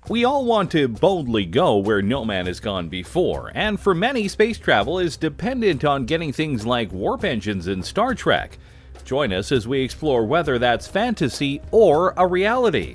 We all want to boldly go where no man has gone before, and for many, space travel is dependent on getting things like warp engines in Star Trek. Join us as we explore whether that's fantasy or a reality.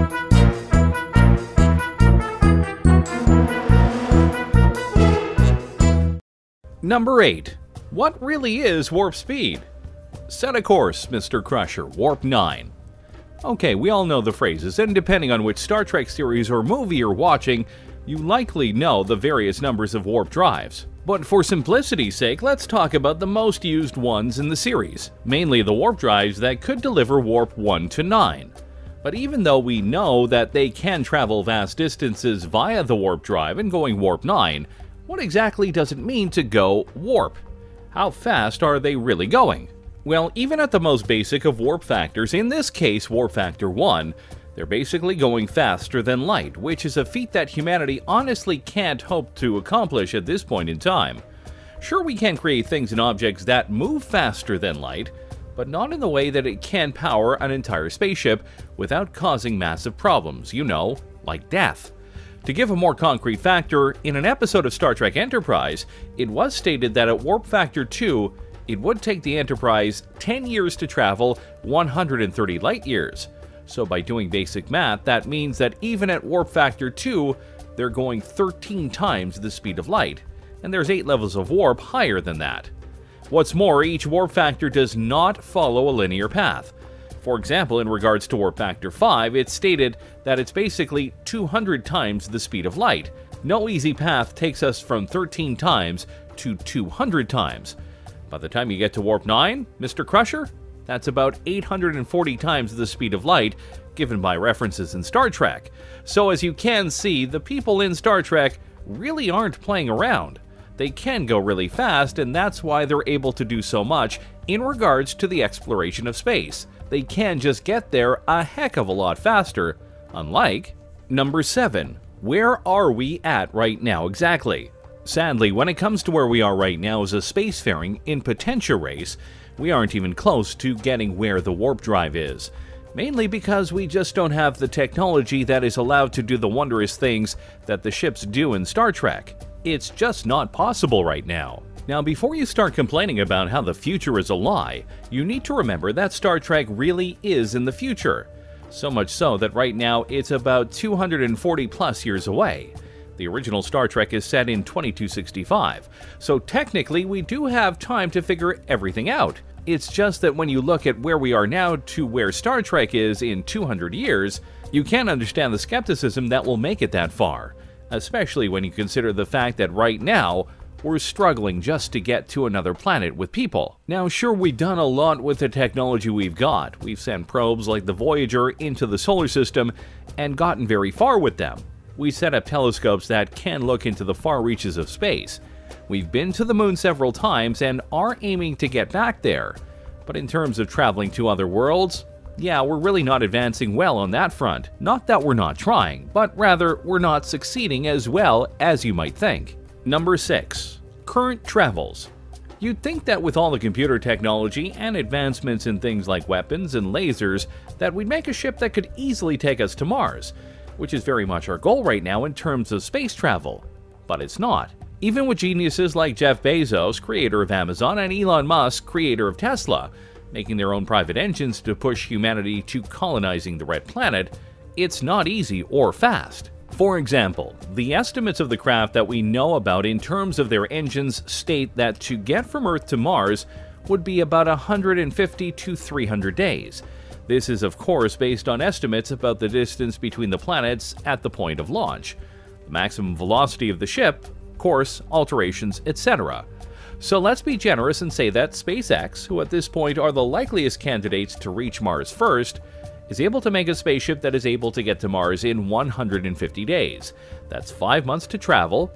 Number 8. What really is warp speed? Set a course, Mr. Crusher, warp 9. Okay, we all know the phrases, and depending on which Star Trek series or movie you're watching, you likely know the various numbers of warp drives. But for simplicity's sake, let's talk about the most used ones in the series, mainly the warp drives that could deliver warp 1 to 9. But even though we know that they can travel vast distances via the warp drive and going warp 9, what exactly does it mean to go warp? How fast are they really going? Well, even at the most basic of warp factors, in this case warp factor 1, they're basically going faster than light, which is a feat that humanity honestly can't hope to accomplish at this point in time. Sure, we can create things and objects that move faster than light, but not in the way that it can power an entire spaceship without causing massive problems, like death. To give a more concrete factor, in an episode of Star Trek Enterprise, it was stated that at warp factor 2, it would take the Enterprise 10 years to travel 130 light-years. So by doing basic math, that means that even at warp factor 2, they're going 13 times the speed of light, and there's 8 levels of warp higher than that. What's more, each warp factor does not follow a linear path. For example, in regards to warp factor 5, it's stated that it's basically 200 times the speed of light. No easy path takes us from 13 times to 200 times. By the time you get to warp 9, Mr. Crusher, that's about 840 times the speed of light, given by references in Star Trek. So as you can see, the people in Star Trek really aren't playing around. They can go really fast, and that's why they're able to do so much in regards to the exploration of space. They can just get there a heck of a lot faster, unlike number 7. Where are we at right now exactly? Sadly, when it comes to where we are right now as a spacefaring in potential race, we aren't even close to getting where the warp drive is. Mainly because we just don't have the technology that is allowed to do the wondrous things that the ships do in Star Trek. It's just not possible right now. Now, before you start complaining about how the future is a lie, you need to remember that Star Trek really is in the future. So much so that right now it's about 240 plus years away. The original Star Trek is set in 2265, so technically we do have time to figure everything out. It's just that when you look at where we are now to where Star Trek is in 200 years, you can't understand the skepticism that will make it that far, especially when you consider the fact that right now, we're struggling just to get to another planet with people. Now sure, we've done a lot with the technology we've got. We've sent probes like the Voyager into the solar system and gotten very far with them. We set up telescopes that can look into the far reaches of space. We've been to the moon several times and are aiming to get back there. But in terms of traveling to other worlds, yeah, we're really not advancing well on that front. Not that we're not trying, but rather we're not succeeding as well as you might think. Number 6. Current travels. You'd think that with all the computer technology and advancements in things like weapons and lasers, that we'd make a ship that could easily take us to Mars, which is very much our goal right now in terms of space travel. But it's not. Even with geniuses like Jeff Bezos, creator of Amazon, and Elon Musk, creator of Tesla, making their own private engines to push humanity to colonizing the Red Planet, it's not easy or fast. For example, the estimates of the craft that we know about in terms of their engines state that to get from Earth to Mars would be about 150 to 300 days. This is of course based on estimates about the distance between the planets at the point of launch, the maximum velocity of the ship, course, alterations, etc. So let's be generous and say that SpaceX, who at this point are the likeliest candidates to reach Mars first, is able to make a spaceship that is able to get to Mars in 150 days. That's 5 months to travel,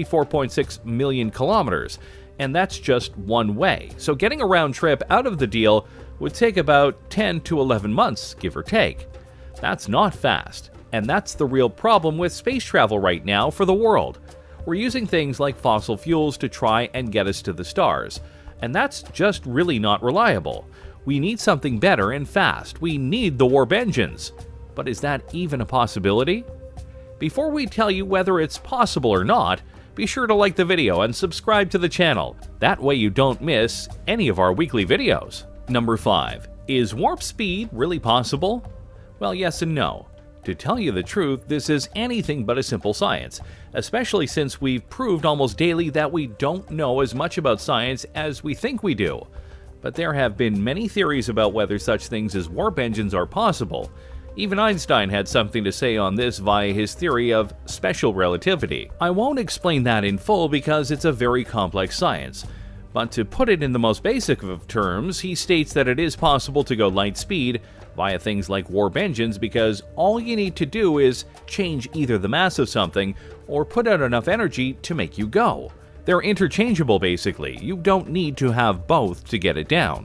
54.6 million kilometers, and that's just one way. So getting a round trip out of the deal would take about 10 to 11 months, give or take. That's not fast, and that's the real problem with space travel right now for the world. We're using things like fossil fuels to try and get us to the stars, and that's just really not reliable. We need something better and fast. We need the warp engines. But is that even a possibility? Before we tell you whether it's possible or not, be sure to like the video and subscribe to the channel. That way you don't miss any of our weekly videos. Number 5. Is warp speed really possible? Well, yes and no. To tell you the truth, this is anything but a simple science, especially since we've proved almost daily that we don't know as much about science as we think we do. But there have been many theories about whether such things as warp engines are possible. Even Einstein had something to say on this via his theory of special relativity. I won't explain that in full because it's a very complex science. But to put it in the most basic of terms, he states that it is possible to go light speed via things like warp engines because all you need to do is change either the mass of something or put out enough energy to make you go. They're interchangeable basically. You don't need to have both to get it down.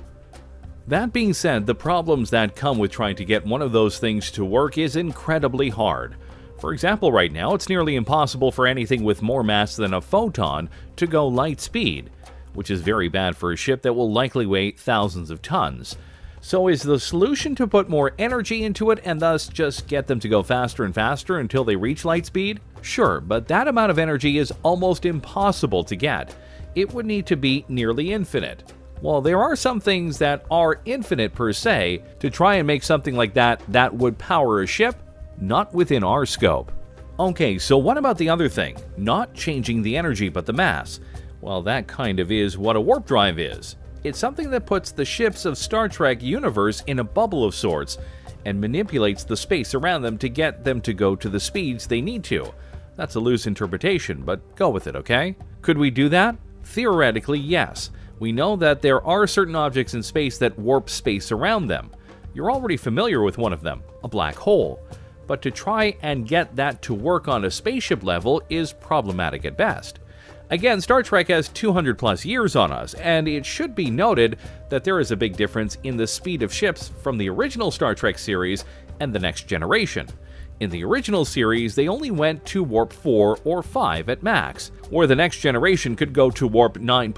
That being said, the problems that come with trying to get one of those things to work is incredibly hard. For example, right now it's nearly impossible for anything with more mass than a photon to go light speed, which is very bad for a ship that will likely weigh thousands of tons. So is the solution to put more energy into it and thus just get them to go faster and faster until they reach light speed? Sure, but that amount of energy is almost impossible to get. It would need to be nearly infinite. While there are some things that are infinite per se, to try and make something like that would power a ship, not within our scope. Okay, so what about the other thing? Not changing the energy but the mass. Well, that kind of is what a warp drive is. It's something that puts the ships of Star Trek universe in a bubble of sorts and manipulates the space around them to get them to go to the speeds they need to. That's a loose interpretation, but go with it, okay? Could we do that? Theoretically, yes. We know that there are certain objects in space that warp space around them. You're already familiar with one of them, a black hole. But to try and get that to work on a spaceship level is problematic at best. Again, Star Trek has 200 plus years on us, and it should be noted that there is a big difference in the speed of ships from the original Star Trek series and the Next Generation. In the original series, they only went to warp 4 or 5 at max, where the Next Generation could go to warp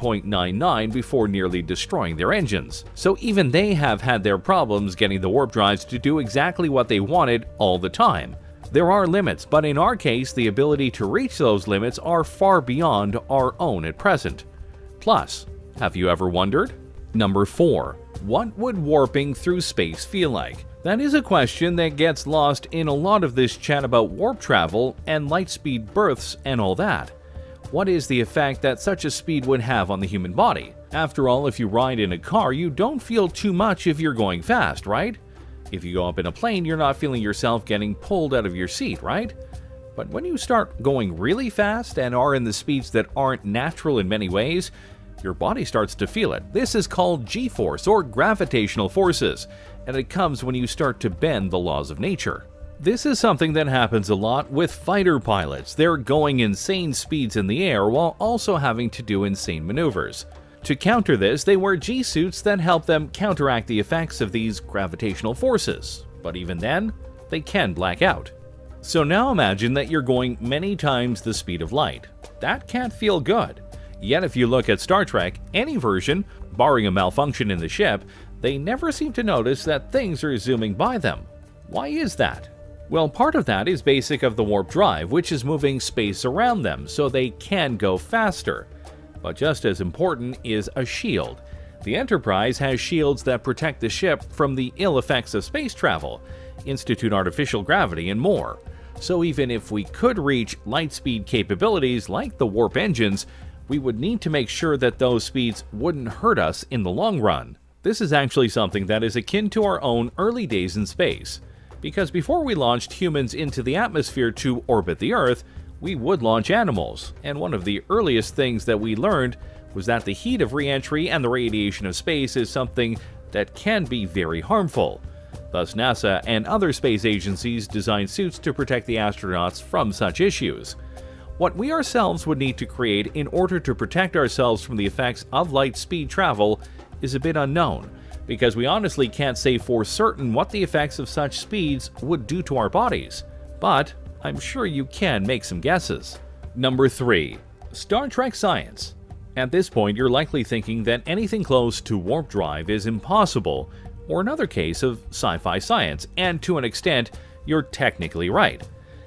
9.99 before nearly destroying their engines. So even they have had their problems getting the warp drives to do exactly what they wanted all the time. There are limits, but in our case, the ability to reach those limits are far beyond our own at present. Plus, have you ever wondered? Number 4. What would warping through space feel like? That is a question that gets lost in a lot of this chat about warp travel and light-speed berths and all that. What is the effect that such a speed would have on the human body? After all, if you ride in a car, you don't feel too much if you're going fast, right? If you go up in a plane, you're not feeling yourself getting pulled out of your seat, right? But when you start going really fast and are in the speeds that aren't natural in many ways, your body starts to feel it. This is called G-force or gravitational forces, and it comes when you start to bend the laws of nature. This is something that happens a lot with fighter pilots. They're going insane speeds in the air while also having to do insane maneuvers. To counter this, they wear G-suits that help them counteract the effects of these gravitational forces. But even then, they can black out. So now imagine that you're going many times the speed of light. That can't feel good. Yet if you look at Star Trek, any version, barring a malfunction in the ship, they never seem to notice that things are zooming by them. Why is that? Well, part of that is basic of the warp drive, which is moving space around them so they can go faster. But just as important is a shield. The Enterprise has shields that protect the ship from the ill effects of space travel, institute artificial gravity, and more. So even if we could reach light speed capabilities like the warp engines, we would need to make sure that those speeds wouldn't hurt us in the long run. This is actually something that is akin to our own early days in space. Because before we launched humans into the atmosphere to orbit the Earth, we would launch animals, and one of the earliest things that we learned was that the heat of re-entry and the radiation of space is something that can be very harmful. Thus, NASA and other space agencies designed suits to protect the astronauts from such issues. What we ourselves would need to create in order to protect ourselves from the effects of light speed travel is a bit unknown, because we honestly can't say for certain what the effects of such speeds would do to our bodies. But I'm sure you can make some guesses. Number 3. Star Trek science. At this point, you're likely thinking that anything close to warp drive is impossible, or another case of sci-fi science, and to an extent, you're technically right.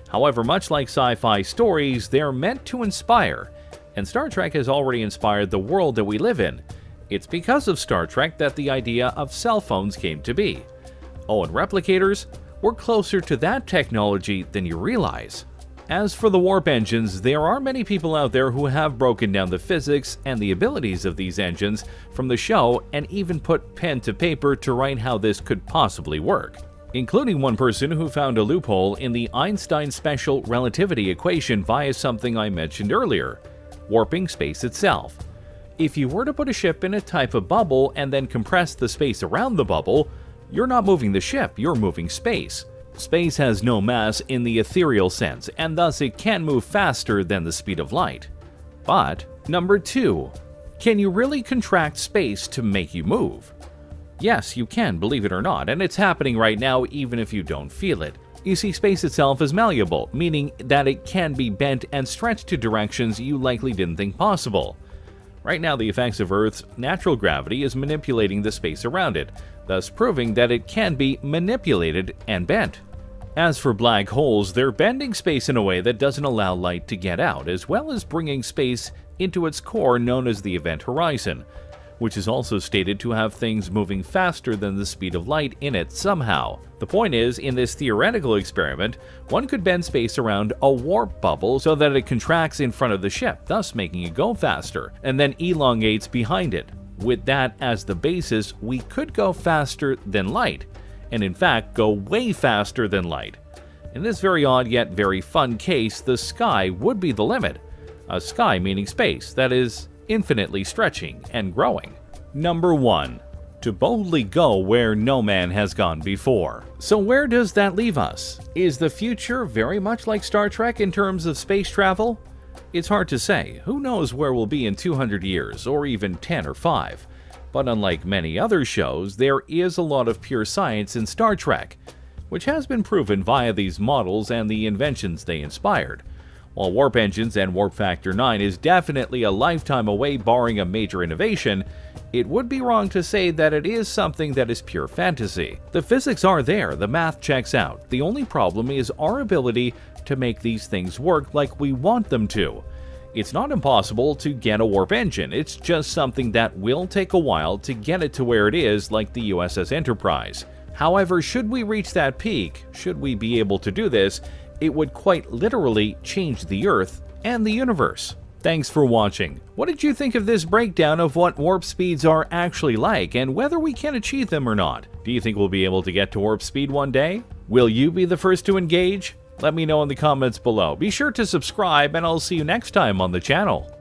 However, much like sci-fi stories, they're meant to inspire, and Star Trek has already inspired the world that we live in. It's because of Star Trek that the idea of cell phones came to be. Oh, and replicators? We're closer to that technology than you realize. As for the warp engines, there are many people out there who have broken down the physics and the abilities of these engines from the show and even put pen to paper to write how this could possibly work, including one person who found a loophole in the Einstein special relativity equation via something I mentioned earlier: warping space itself. If you were to put a ship in a type of bubble and then compress the space around the bubble, you're not moving the ship, you're moving space. Space has no mass in the ethereal sense, and thus it can move faster than the speed of light. But, number 2, can you really contract space to make you move? Yes, you can, believe it or not, and it's happening right now even if you don't feel it. You see, space itself is malleable, meaning that it can be bent and stretched to directions you likely didn't think possible. Right now, the effects of Earth's natural gravity is manipulating the space around it, thus proving that it can be manipulated and bent. As for black holes, they're bending space in a way that doesn't allow light to get out, as well as bringing space into its core known as the event horizon, which is also stated to have things moving faster than the speed of light in it somehow. The point is, in this theoretical experiment, one could bend space around a warp bubble so that it contracts in front of the ship, thus making it go faster, and then elongates behind it. With that as the basis, we could go faster than light, and in fact go way faster than light. In this very odd yet very fun case, the sky would be the limit. A sky meaning space, that is, infinitely stretching and growing. Number 1. To boldly go where no man has gone before. So where does that leave us? Is the future very much like Star Trek in terms of space travel? It's hard to say. Who knows where we'll be in 200 years, or even 10 or 5. But unlike many other shows, there is a lot of pure science in Star Trek, which has been proven via these models and the inventions they inspired. While warp engines and warp factor 9 is definitely a lifetime away barring a major innovation, it would be wrong to say that it is something that is pure fantasy. The physics are there, the math checks out. The only problem is our ability to make these things work like we want them to. It's not impossible to get a warp engine, it's just something that will take a while to get it to where it is, like the USS Enterprise. However, should we reach that peak, should we be able to do this, it would quite literally change the Earth and the universe. Thanks for watching. What did you think of this breakdown of what warp speeds are actually like and whether we can achieve them or not? Do you think we'll be able to get to warp speed one day? Will you be the first to engage? Let me know in the comments below. Be sure to subscribe and I'll see you next time on the channel.